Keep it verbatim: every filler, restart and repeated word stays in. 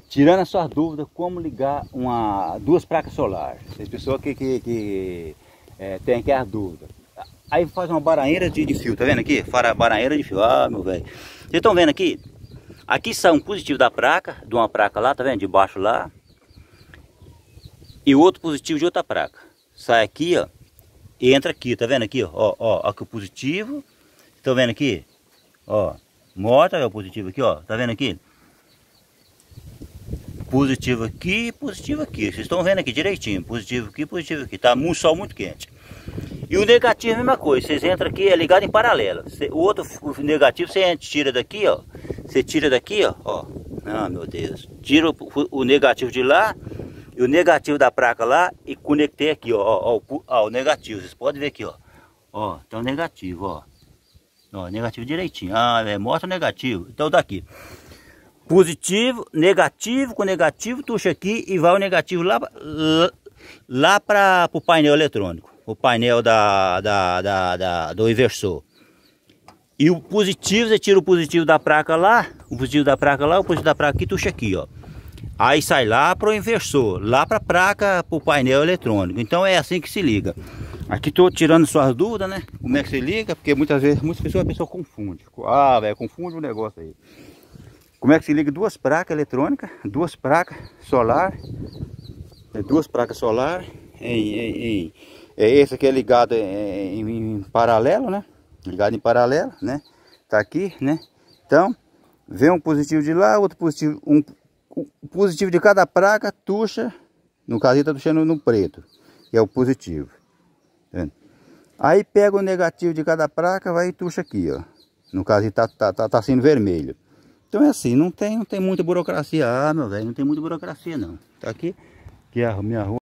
tirando a sua dúvida, como ligar uma, duas placas solares. As pessoas que, que, que é, tem aqui as dúvidas. Aí faz uma baraneira de, de fio, tá vendo aqui? Baraneira de fio, ah meu velho. Vocês estão vendo aqui? Aqui sai um positivo da placa, de uma placa lá, tá vendo? De baixo lá. E outro positivo de outra placa. Sai aqui, ó. E entra aqui, tá vendo aqui, ó? Ó, ó, aqui o positivo. Estão vendo aqui? Ó. Mostra o positivo aqui, ó. Tá vendo aqui? Positivo aqui, positivo aqui. Vocês estão vendo aqui direitinho. Positivo aqui, positivo aqui. Tá um sol muito quente. E o negativo é a mesma coisa. Vocês entram aqui, é ligado em paralelo. O outro, o negativo, você tira daqui, ó. Você tira daqui, ó. ó. Ah, meu Deus. Tira o, o negativo de lá e o negativo da placa lá e conectei aqui, ó. Ó, ó, ó o negativo. Vocês podem ver aqui, ó. Ó, tá o negativo, ó. Ó, negativo direitinho. Ah, é, mostra o negativo. Então daqui. Positivo, negativo com negativo, tuxa aqui e vai o negativo lá, lá, lá para o painel eletrônico. O painel da, da, da, da, do inversor. E o positivo, você tira o positivo da placa lá, o positivo da placa lá, o positivo da placa aqui, tuxa aqui, ó. Aí sai lá para o inversor, lá para a placa, para o painel eletrônico. Então é assim que se liga. Aqui estou tirando suas dúvidas, né? Como é que se liga, porque muitas vezes, muitas pessoas, a pessoa confunde. Ah, velho, confunde o negócio aí. Como é que se liga duas placas eletrônicas, duas placas solar, duas placas solar, em, em, em, é esse aqui é ligado em, em, em paralelo, né? Ligado em paralelo, né? Tá aqui, né? Então, vem um positivo de lá, outro positivo, um, um positivo de cada placa, tuxa, no caso tá tuxando no preto, que é o positivo. Tá vendo? Aí pega o negativo de cada placa, vai e tuxa aqui, ó. No caso tá, tá, tá, tá sendo vermelho. Então é assim, não tem, não tem muita burocracia. Ah, meu velho, não tem muita burocracia não. Tá aqui, que é a minha rua.